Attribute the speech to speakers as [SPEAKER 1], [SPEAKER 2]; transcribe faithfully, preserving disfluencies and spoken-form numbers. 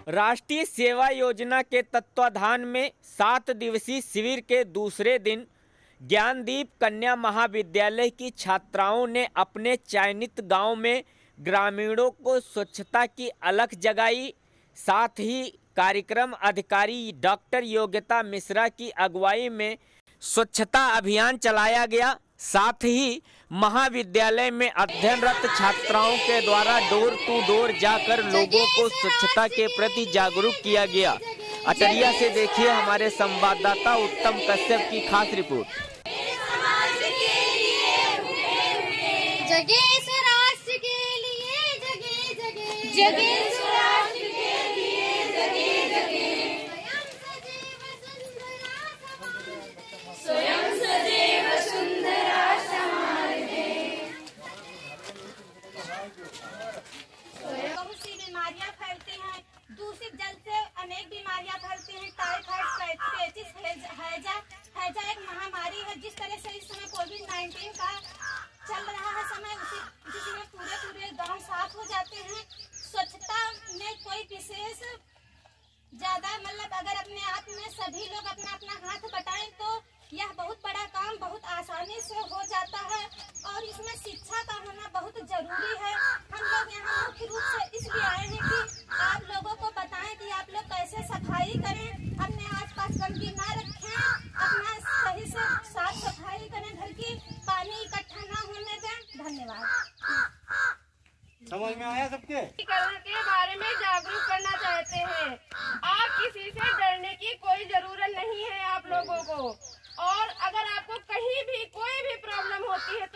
[SPEAKER 1] राष्ट्रीय सेवा योजना के तत्वाधान में सात दिवसीय शिविर के दूसरे दिन ज्ञानदीप कन्या महाविद्यालय की छात्राओं ने अपने चयनित गांव में ग्रामीणों को स्वच्छता की अलख जगाई। साथ ही कार्यक्रम अधिकारी डॉक्टर योग्यता मिश्रा की अगुवाई में स्वच्छता अभियान चलाया गया। साथ ही महाविद्यालय में अध्ययनरत छात्राओं के द्वारा डोर टू डोर जाकर लोगों को स्वच्छता के प्रति जागरूक किया गया। अटरिया से देखिए हमारे संवाददाता उत्तम कश्यप की खास रिपोर्ट।
[SPEAKER 2] जगे राष्ट्र के लिए जगे जगे जगे राष्ट्र के लिए जगे जगे स्वयं सदैव सुंदरा समारे। बहुत सी बीमारियां फैलती हैं, दूषित जल से अनेक बीमारियां फैलती हैं। टाइफाइड, पेचिस, हैजा हैजा एक महामारी है। जिस तरह से इस समय कोविड नाइन्टीन का चल रहा है समय, उसी जिसमें पूरे पूरे गांव साफ हो जाते हैं। स्वच्छता में कोई विशेष ज्यादा मतलब अगर अपने आप में सभी लोग अपना अपना हाथ बटाएं तो यह बहुत बड़ा काम बहुत आसानी से हो जाता है। और इसमें शिक्षा का होना बहुत जरूरी है। हम लोग यहाँ मुख्य रूप से इसलिए आए हैं कि आप लोगों को बताएं कि आप लोग कैसे सफाई करें, अपने आसपास गंदगी ना रखें, अपना सही से साफ सफाई करें, घर की पानी इकट्ठा ना होने दें। धन्यवाद।
[SPEAKER 3] समझ में आया सबके?
[SPEAKER 4] करने के बारे में जागरूक करना चाहते हैं। आप किसी से डरने की कोई जरूरत नहीं है आप लोगों को। और अगर आपको कहीं भी कोई भी प्रॉब्लम होती है